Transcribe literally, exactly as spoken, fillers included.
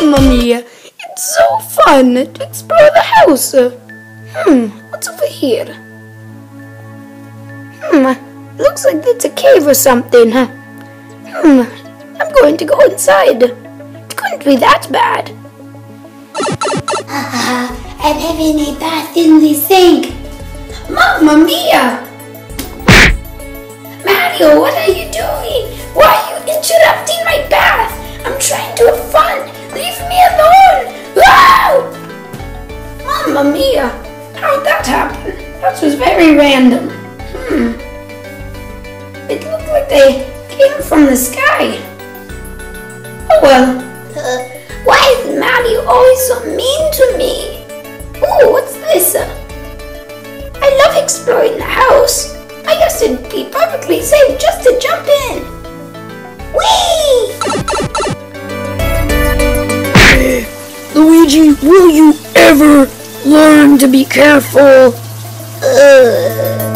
Mamma Mia, it's so fun to explore the house. Hmm, what's over here? Hmm, looks like it's a cave or something. Hmm, I'm going to go inside. It couldn't be that bad. I'm having a bath in the sink. Mamma Mia! Mario, what are you doing? Why are you interrupting my bath? I'm trying to have fun. Leave me alone. Wow! Mamma Mia! How'd that happen? That was very random. Hmm. It looked like they came from the sky. Oh well. Uh, why is Mario always so mean to me? Oh, what's this? I love exploring the house. I guess it'd be perfectly safe just to jump in. Whee! Luigi, will you ever learn to be careful? Uh.